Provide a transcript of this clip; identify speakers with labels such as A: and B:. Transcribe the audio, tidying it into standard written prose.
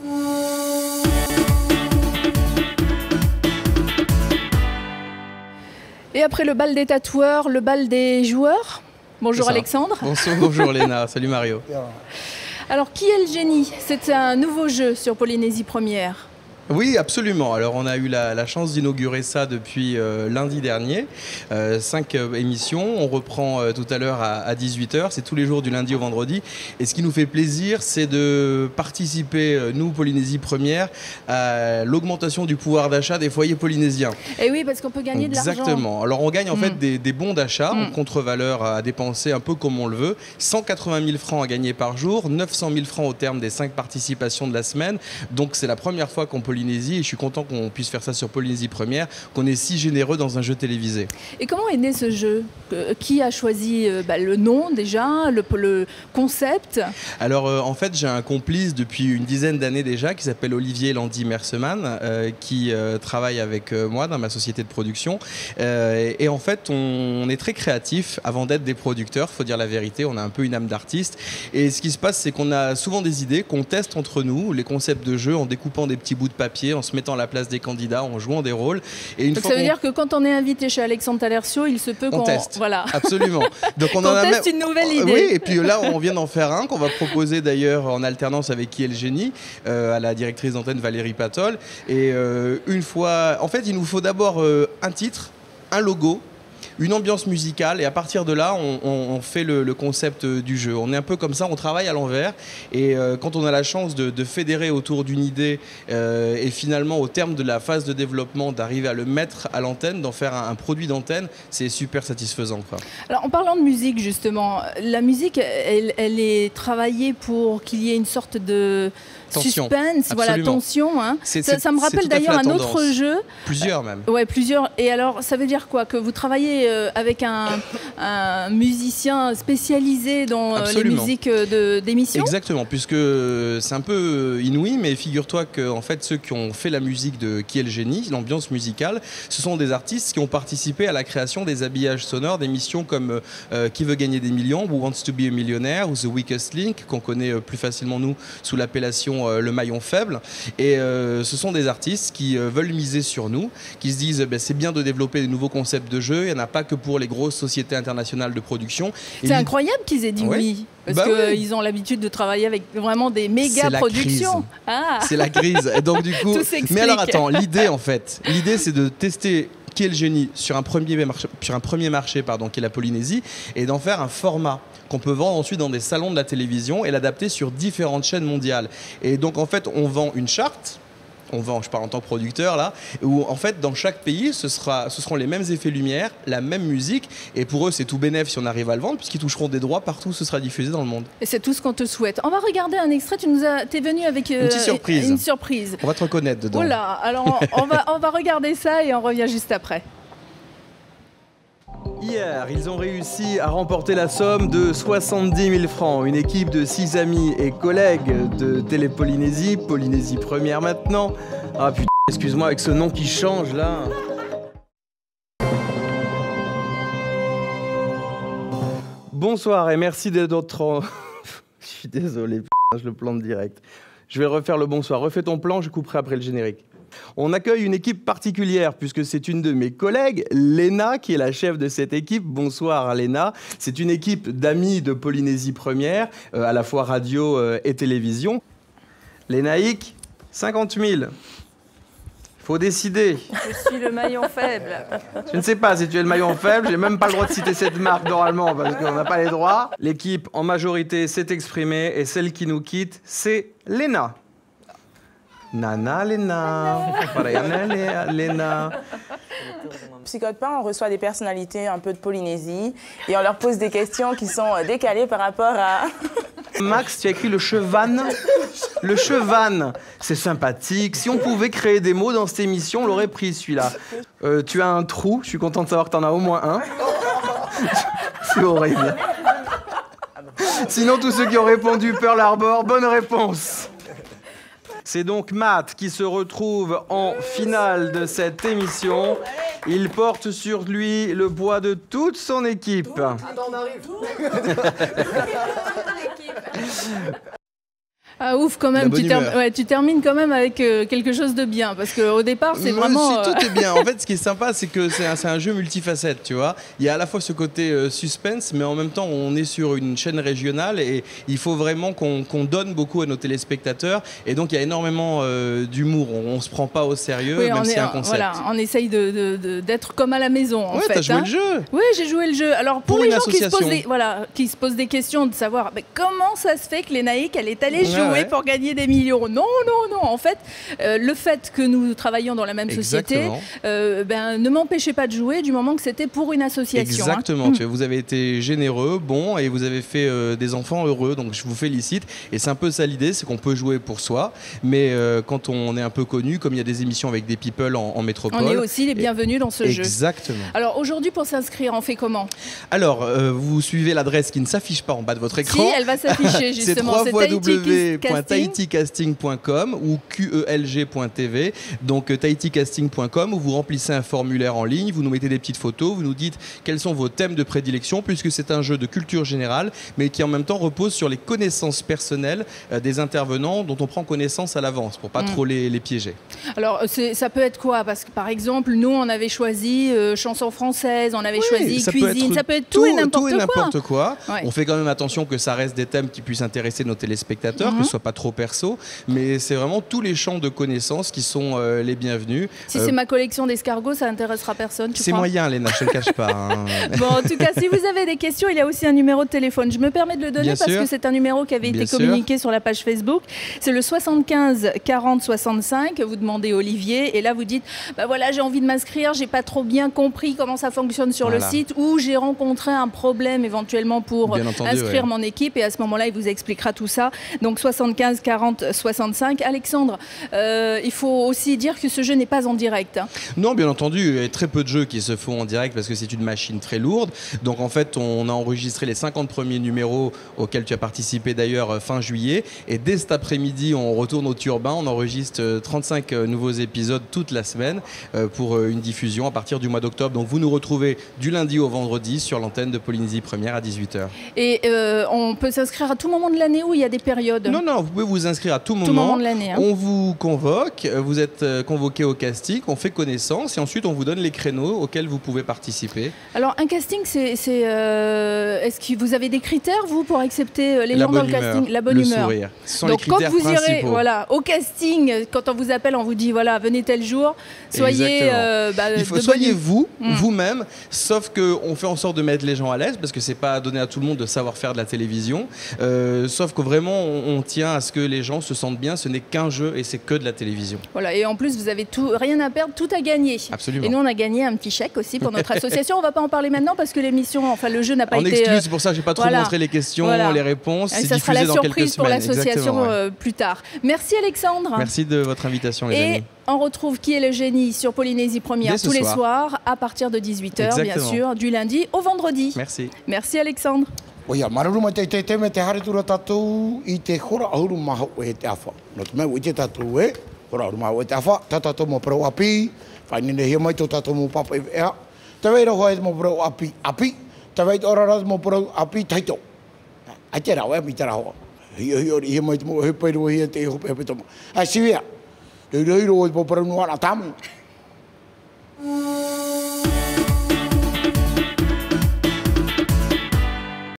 A: Et après le bal des tatoueurs, le bal des joueurs. Bonjour Alexandre.
B: Bonjour Léna, salut Mario.
A: Alors qui est le génie? C'est un nouveau jeu sur Polynésie Première.
B: Oui, absolument. Alors, on a eu la chance d'inaugurer ça depuis lundi dernier. 5 émissions. On reprend tout à l'heure à 18 h. C'est tous les jours du lundi au vendredi. Et ce qui nous fait plaisir, c'est de participer, nous, Polynésie Première, à l'augmentation du pouvoir d'achat des foyers polynésiens.
A: Et oui, parce qu'on peut gagner de l'argent.
B: Exactement. Alors, on gagne en fait des bons d'achat en contre-valeur à dépenser un peu comme on le veut. 180 000 francs à gagner par jour, 900 000 francs au terme des 5 participations de la semaine. Donc, c'est la première fois qu'on Polynésie, et je suis content qu'on puisse faire ça sur Polynésie Première, qu'on est si généreux dans un jeu télévisé.
A: Et comment est né ce jeu? Qui a choisi le nom déjà, le concept?
B: Alors en fait j'ai un complice depuis une dizaine d'années déjà qui s'appelle Olivier Landy Merseman qui travaille avec moi dans ma société de production et en fait on est très créatif avant d'être des producteurs, faut dire la vérité, on a un peu une âme d'artiste et ce qui se passe c'est qu'on a souvent des idées qu'on teste entre nous, les concepts de jeu en découpant des petits bouts de papier, en se mettant à la place des candidats, en jouant des rôles. Et
A: donc ça veut dire que quand on est invité chez Alexandre Talercio, il se peut qu'on
B: teste.
A: Voilà.
B: Absolument. Donc on
A: teste une nouvelle idée.
B: Oui, et puis là on vient d'en faire un qu'on va proposer d'ailleurs en alternance avec Qui est le génie à la directrice d'antenne Valérie Patol. Et une fois, en fait, il nous faut d'abord un titre, un logo, une ambiance musicale et à partir de là on fait le concept du jeu. On est un peu comme ça, on travaille à l'envers et quand on a la chance de fédérer autour d'une idée et finalement au terme de la phase de développement d'arriver à le mettre à l'antenne, d'en faire un produit d'antenne, c'est super satisfaisant quoi.
A: Alors en parlant de musique justement, la musique elle est travaillée pour qu'il y ait une sorte de
B: tension.
A: Suspense, voilà, tension. Hein. Ça me rappelle d'ailleurs un autre jeu.
B: Plusieurs même.
A: Ouais, plusieurs. Et alors, ça veut dire quoi? Que vous travaillez avec un musicien spécialisé dans les musiques d'émissions?
B: Exactement, puisque c'est un peu inouï, mais figure-toi que en fait, ceux qui ont fait la musique de Qui est le génie, l'ambiance musicale, ce sont des artistes qui ont participé à la création des habillages sonores d'émissions comme Qui veut gagner des millions, Who Wants to be a Millionaire ou The Weakest Link, qu'on connaît plus facilement nous sous l'appellation le maillon faible. Et ce sont des artistes qui veulent miser sur nous, qui se disent c'est bien de développer de nouveaux concepts de jeu, il n'y en a pas que pour les grosses sociétés internationales de production.
A: C'est incroyable qu'ils aient dit oui. Parce qu'ils ont l'habitude de travailler avec vraiment des méga productions.
B: C'est la crise. Et donc du coup. Mais alors attends, l'idée en fait, c'est de tester Qui est le génie sur un premier marché, qui est la Polynésie, et d'en faire un format qu'on peut vendre ensuite dans des salons de la télévision et l'adapter sur différentes chaînes mondiales. Et donc en fait, on vend une charte. Je parle en tant que producteur là, où en fait dans chaque pays ce seront les mêmes effets lumière, la même musique, et pour eux c'est tout bénef si on arrive à le vendre puisqu'ils toucheront des droits partout où ce sera diffusé dans le monde.
A: Et c'est tout ce qu'on te souhaite. On va regarder un extrait, t'es venu avec
B: une petite surprise.
A: Une surprise.
B: On va te reconnaître dedans.
A: Voilà, alors on va regarder ça et on revient juste après.
C: Hier, ils ont réussi à remporter la somme de 70 000 francs. Une équipe de 6 amis et collègues de Télé-Polynésie, Polynésie Première maintenant. Ah putain, excuse-moi avec ce nom qui change là. Bonsoir et merci d'être notre... Je suis désolé, je le plante direct. Je vais refaire le bonsoir. Refais ton plan, je couperai après le générique. On accueille une équipe particulière puisque c'est une de mes collègues, Léna, qui est la chef de cette équipe. Bonsoir Léna. C'est une équipe d'amis de Polynésie Première, à la fois radio et télévision. Lénaïque, 50 000. Faut décider.
A: Je suis le maillon faible.
C: Je ne sais pas si tu es le maillon faible. J'ai même pas le droit de citer cette marque normalement parce qu'on n'a pas les droits. L'équipe en majorité s'est exprimée et celle qui nous quitte, c'est Léna. Nana, Léna. Léna.
D: Psychote pas, on reçoit des personnalités un peu de Polynésie et on leur pose des questions qui sont décalées par rapport à...
C: Max, tu as écrit le chevan. Le chevan, c'est sympathique. Si on pouvait créer des mots dans cette émission, on l'aurait pris celui-là. Tu as un trou, je suis content de savoir que tu en as au moins un. C'est horrible. Sinon, tous ceux qui ont répondu Pearl Harbor, bonne réponse. C'est donc Matt qui se retrouve en finale de cette émission. Il porte sur lui le poids de toute son équipe. Attends, on arrive.
A: Ah ouf quand même, tu termines quand même avec quelque chose de bien, parce qu'au départ c'est vraiment...
B: Si, tout est bien. En fait, ce qui est sympa, c'est que c'est un jeu multifacette, tu vois. Il y a à la fois ce côté suspense, mais en même temps on est sur une chaîne régionale et il faut vraiment qu'on donne beaucoup à nos téléspectateurs. Et donc il y a énormément d'humour, on se prend pas au sérieux, même si c'est un concept.
A: Voilà, on essaye d'être comme à la maison en fait.
B: T'as joué le jeu.
A: Oui, j'ai joué le jeu. Alors pour les gens qui se posent des questions de savoir comment ça se fait que Lénaïque elle est allée jouer pour gagner des millions. Non. En fait, le fait que nous travaillions dans la même société ne m'empêchait pas de jouer du moment que c'était pour une association.
B: Exactement. Vous avez été généreux, bon, et vous avez fait des enfants heureux. Donc je vous félicite. Et c'est un peu ça l'idée, c'est qu'on peut jouer pour soi, mais quand on est un peu connu, comme il y a des émissions avec des people en métropole,
A: on est aussi les bienvenus dans ce jeu.
B: Exactement.
A: Alors aujourd'hui, pour s'inscrire, on fait comment?
B: Alors, vous suivez l'adresse qui ne s'affiche pas en bas de votre écran.
A: Si, elle va s'afficher justement.
B: C'est www.tahitticasting.com ou QELG.tv. Donc tahitticasting.com, où vous remplissez un formulaire en ligne, vous nous mettez des petites photos, vous nous dites quels sont vos thèmes de prédilection, puisque c'est un jeu de culture générale, mais qui en même temps repose sur les connaissances personnelles des intervenants dont on prend connaissance à l'avance pour pas trop les piéger.
A: Alors ça peut être quoi? Parce que par exemple, nous on avait choisi chansons françaises, on avait choisi cuisine, ça peut être tout et n'importe quoi.
B: On fait quand même attention que ça reste des thèmes qui puissent intéresser nos téléspectateurs, que ce soit pas trop perso, mais c'est vraiment tous les champs de connaissances qui sont les bienvenus.
A: Si c'est ma collection d'escargots, ça intéressera personne.
B: C'est moyen, Léna, je ne le cache pas.
A: Bon, en tout cas, si vous avez des questions, il y a aussi un numéro de téléphone. Je me permets de le donner parce que c'est un numéro qui avait été communiqué sur la page Facebook. C'est le 75 40 65. Vous demandez Olivier et là vous dites voilà, j'ai envie de m'inscrire, j'ai pas trop bien compris comment ça fonctionne sur le site, ou j'ai rencontré un problème éventuellement pour inscrire mon équipe, et à ce moment-là il vous expliquera tout ça. Donc 75 40 65. Alexandre, il faut aussi dire que ce jeu n'est pas en direct.
B: Non, bien entendu, il y a très peu de jeux qui se font en direct parce que c'est une machine très lourde. Donc en fait, on a enregistré les 50 premiers numéros auxquels tu as participé d'ailleurs fin juillet, et dès cet après-midi on retourne au turbin, on enregistre 35 nouveaux épisodes toute la semaine pour une diffusion à partir du mois d'octobre. Donc vous nous retrouvez du lundi au vendredi sur l'antenne de Polynésie Première à 18h.
A: Et on peut s'inscrire à tout moment de l'année ou il y a des périodes?
B: Non, vous pouvez vous inscrire à tout moment
A: de l'année.
B: On vous convoque, vous êtes convoqué au casting, on fait connaissance et ensuite on vous donne les créneaux auxquels vous pouvez participer.
A: Alors un casting, est-ce que vous avez des critères vous pour accepter les gens dans le casting? La bonne humeur,
B: sourire. Ce sont
A: donc
B: les critères
A: quand vous
B: principaux.
A: irez au casting, quand on vous appelle, on vous dit voilà, venez tel jour, soyez
B: soyez vous-même, sauf qu'on fait en sorte de mettre les gens à l'aise parce que c'est pas donné à tout le monde de savoir faire de la télévision, sauf que vraiment on tient à ce que les gens se sentent bien, ce n'est qu'un jeu et c'est que de la télévision.
A: Voilà, et en plus vous avez rien à perdre, tout à gagner.
B: Absolument.
A: Et nous on a gagné un petit chèque aussi pour notre association. On va pas en parler maintenant parce que le jeu n'a pas été...
B: En exclu, c'est pour ça que j'ai pas trop montré les questions, les réponses.
A: C'est diffusé dans quelques semaines. Pour l'association plus tard. Merci Alexandre.
B: Merci de votre invitation les amis.
A: On retrouve Qui est le génie sur Polynésie Première tous les soirs à partir de 18h, bien sûr, du lundi au vendredi.
B: Merci.
A: Merci Alexandre.
E: Oia, maruruma te me te haritura tatou I te hora ahuru maha e te afa. No te mea te tatou hora ahuru maha e te afa. Ta tatou mo prau api. Whainine hia mai tō tatou mo papa e ea. Te weira hoa e mo prau api. Te weira orara mo prau api taito. Ai te rau mi te rau. Hia mai te mo hepeiru hia te hope toma. Ai siwea. Reiro o mo prau noana tamu.